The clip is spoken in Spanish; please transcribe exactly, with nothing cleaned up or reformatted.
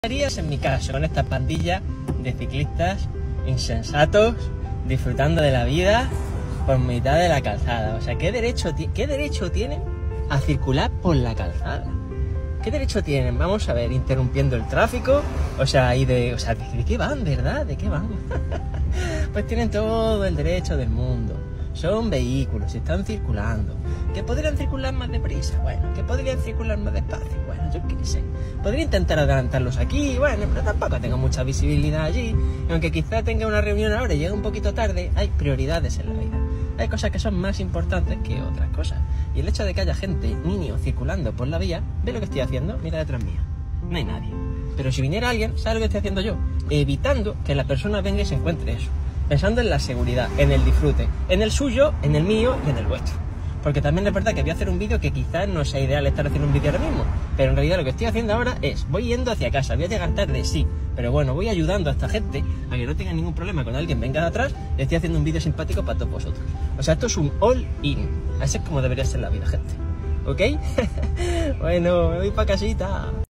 Harías en mi caso con esta pandilla de ciclistas insensatos disfrutando de la vida por mitad de la calzada? O sea, ¿qué derecho, qué derecho tienen a circular por la calzada? ¿Qué derecho tienen? Vamos a ver, interrumpiendo el tráfico. O sea, y de, o sea, ¿de, de qué van, verdad? ¿De qué van? Pues tienen todo el derecho del mundo. Son vehículos, están circulando. ¿Que podrían circular más deprisa? Bueno, ¿que podrían circular más despacio? Bueno, yo qué sé. Podría intentar adelantarlos aquí, bueno, pero tampoco tengo mucha visibilidad allí. Y aunque quizá tenga una reunión ahora y llegue un poquito tarde, hay prioridades en la vida. Hay cosas que son más importantes que otras cosas. Y el hecho de que haya gente, niños, circulando por la vía, ve lo que estoy haciendo, mira detrás mía. No hay nadie. Pero si viniera alguien, ¿sabe lo que estoy haciendo yo? Evitando que la persona venga y se encuentre eso. Pensando en la seguridad, en el disfrute, en el suyo, en el mío y en el vuestro. Porque también es verdad que voy a hacer un vídeo que quizás no sea ideal estar haciendo un vídeo ahora mismo, pero en realidad lo que estoy haciendo ahora es, voy yendo hacia casa, voy a llegar tarde, sí, pero bueno, voy ayudando a esta gente a que no tenga ningún problema con alguien venga de atrás y estoy haciendo un vídeo simpático para todos vosotros. O sea, esto es un all-in, así es como debería ser la vida, gente. ¿Ok? Bueno, me voy para casita.